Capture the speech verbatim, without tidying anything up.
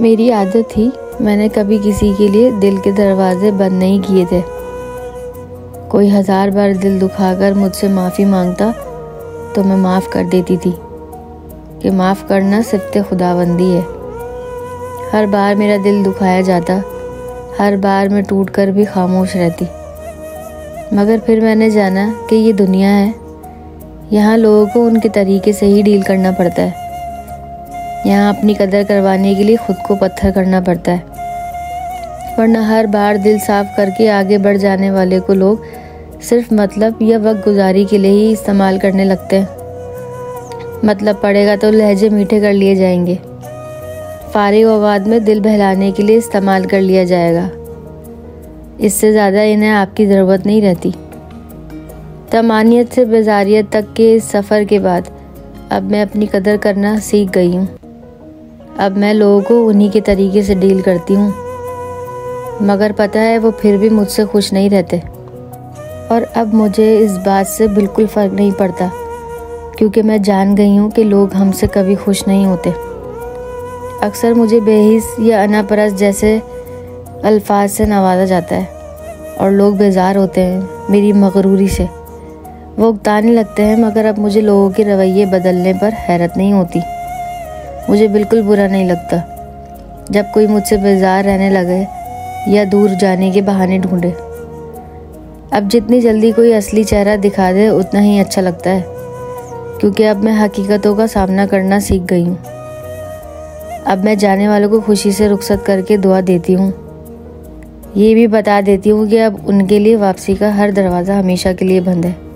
मेरी आदत थी, मैंने कभी किसी के लिए दिल के दरवाजे बंद नहीं किए थे। कोई हज़ार बार दिल दुखाकर मुझसे माफ़ी मांगता तो मैं माफ़ कर देती थी कि माफ़ करना सिफ़्ते खुदाबंदी है। हर बार मेरा दिल दुखाया जाता, हर बार मैं टूट कर भी खामोश रहती। मगर फिर मैंने जाना कि ये दुनिया है, यहाँ लोगों को उनके तरीके से ही डील करना पड़ता है। यहाँ अपनी कदर करवाने के लिए खुद को पत्थर करना पड़ता है, वरना हर बार दिल साफ करके आगे बढ़ जाने वाले को लोग सिर्फ मतलब या वक्त गुजारी के लिए ही इस्तेमाल करने लगते हैं। मतलब पड़ेगा तो लहजे मीठे कर लिए जाएंगे, फारिग औकात में दिल बहलाने के लिए इस्तेमाल कर लिया जाएगा। इससे ज़्यादा इन्हें आपकी ज़रूरत नहीं रहती। तमानियत से बेजारियत तक के इस सफ़र के बाद अब मैं अपनी कदर करना सीख गई हूँ। अब मैं लोगों को उन्हीं के तरीके से डील करती हूँ, मगर पता है वो फिर भी मुझसे खुश नहीं रहते। और अब मुझे इस बात से बिल्कुल फ़र्क नहीं पड़ता, क्योंकि मैं जान गई हूँ कि लोग हमसे कभी खुश नहीं होते। अक्सर मुझे बेहिस या अनापरस्त जैसे अल्फाज से नवाजा जाता है और लोग बेजार होते हैं मेरी मगरूरी से। वो उकताने लगते हैं, मगर अब मुझे लोगों के रवैये बदलने पर हैरत नहीं होती। मुझे बिल्कुल बुरा नहीं लगता जब कोई मुझसे बेजार रहने लगे या दूर जाने के बहाने ढूंढे। अब जितनी जल्दी कोई असली चेहरा दिखा दे उतना ही अच्छा लगता है, क्योंकि अब मैं हकीकतों का सामना करना सीख गई हूँ। अब मैं जाने वालों को खुशी से रुखसत करके दुआ देती हूँ। ये भी बता देती हूँ कि अब उनके लिए वापसी का हर दरवाज़ा हमेशा के लिए बंद है।